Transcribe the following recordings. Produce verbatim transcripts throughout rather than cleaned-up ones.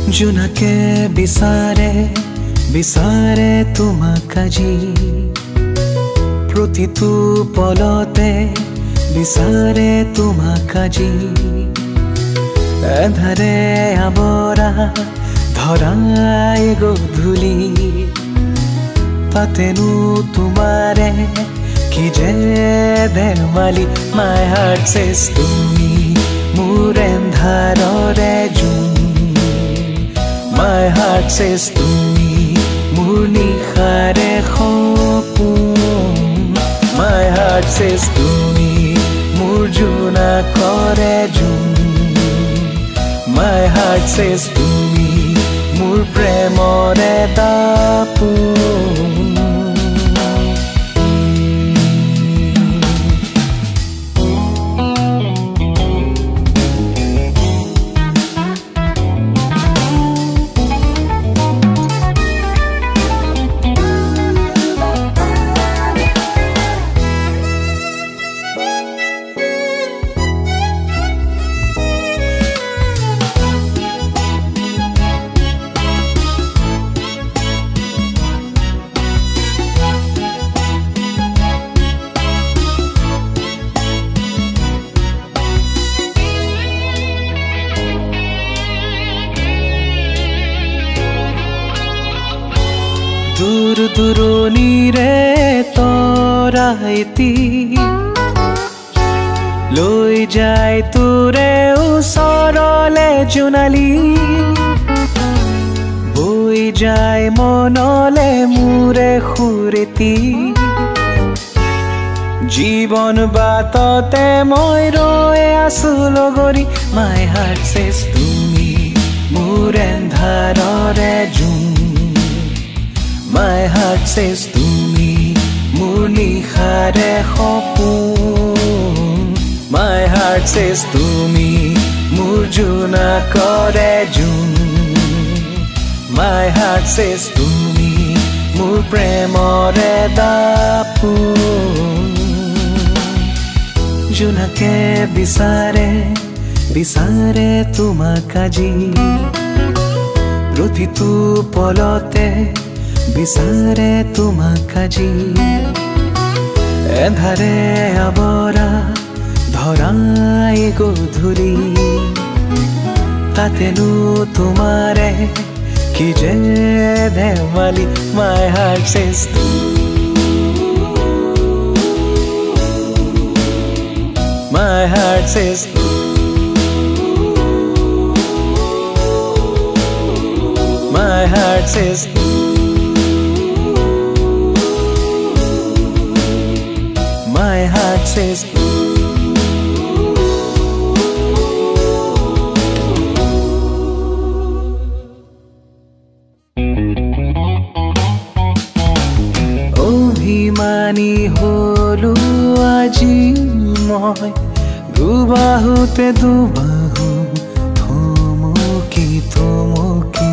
জোনাকে বিচাৰে বিচাৰে তোমাক আজি প্ৰতিটো পলতে বিচাৰে তোমাক আজি এন্ধাৰে আৱৰা ধৰাই গধূলি তাতেনো তোমাৰে কি যে ধেমালি My heart says তুমি মোৰ এন্ধাৰৰে জোন My heart says তুমি মোৰ নিশাৰে সপোন My heart says তুমি মোৰ জোনাকৰে জোন My heart says তুমি মোৰ প্ৰেমৰে দাপোন दूर दूरनीरे तराइती লৈ যায় তোৰে ওচৰলে জোনালী বৈ যায় মনলে মোৰে সুৰেতি জীৱন বাটতে মই ৰৈ আছো লগৰী My heart says তুমি মোৰ এন্ধাৰৰে জোন My heart says তুমি মোৰ নিশাৰে সপোন My heart says তুমি মোৰ জোনাকৰে জোন My heart says তুমি মোৰ প্ৰেমৰে দাপোন জোনাকে বিচাৰে বিচাৰে তোমাক আজি প্ৰতিটো পলতে বিচাৰে তোমাক আজি এন্ধাৰে আৱৰা ধৰাই গধূলি তাতেনো তোমাৰে কি যে ধেমালি My heart says My heart says My heart says My heart says অভিমানী হলো আজি মই দুবাহুতে দুবাহু থমকি থমকি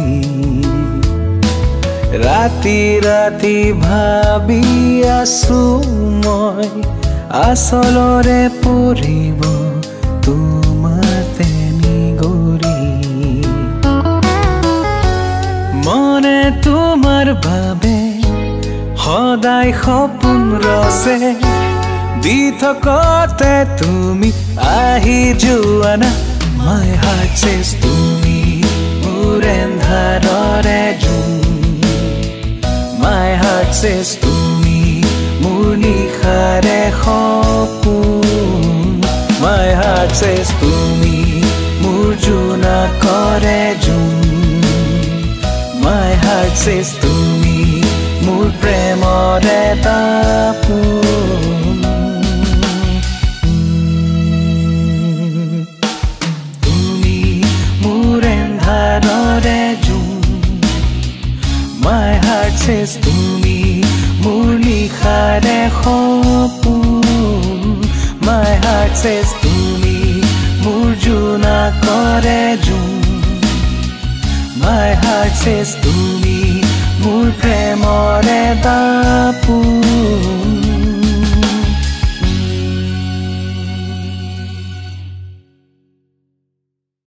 ৰাতি ৰাতি ভাবি আছো মই আসলৰে পৰিব তোমাতে নিগৰি মনে তোমাৰ বাবে সদায় সপোন ৰচে দি থকতে তুমি আহি যোৱা না My heart says তুমি মোৰ এন্ধাৰৰে জোন My heart says তুমি মোৰ নিশাৰে সপোন My heart says তুমি মোৰ জোনাকৰে জোন My heart says তুমি মোৰ প্ৰেমৰে দাপোন তুমি মোৰ এন্ধাৰৰে জোন My heart says তুমি মোৰ নিশাৰে সপোন My heart says তুমি মোৰ জোনাকৰে জোন My heart says তুমি মোৰ প্ৰেমৰে দাপোন